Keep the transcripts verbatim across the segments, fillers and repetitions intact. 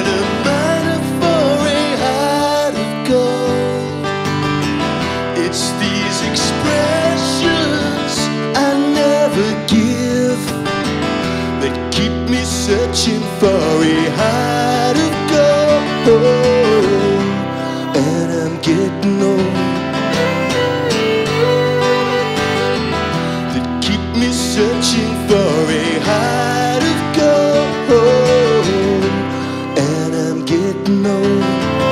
been a miner for a heart of gold. It's these expressions I never give that keep me searching for a heart of gold. And I'm getting old. That keep me searching for a heart of gold. And I'm getting old.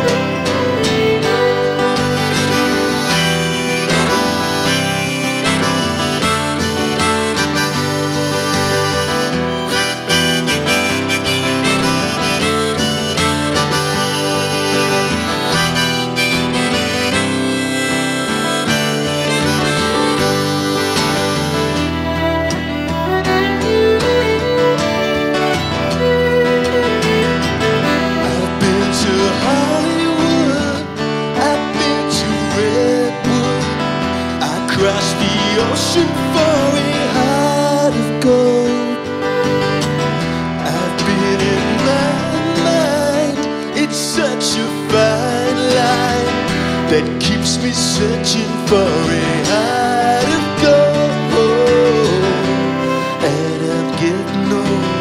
Across the ocean for a heart of gold. I've been in my mind. It's such a fine line that keeps me searching for a heart of gold. And I'm getting old.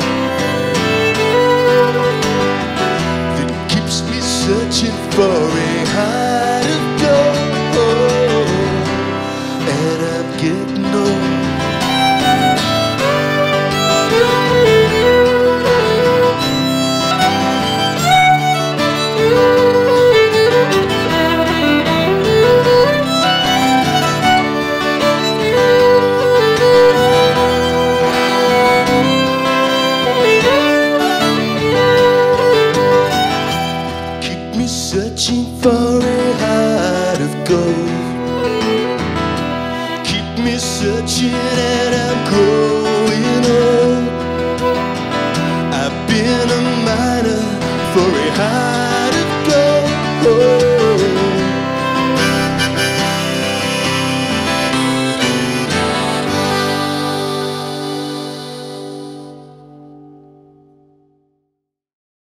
That keeps me searching for a heart of gold. And I'm getting old. Keep me searching for a heart of gold. Me searching and I'm growing old. I've been a miner for a high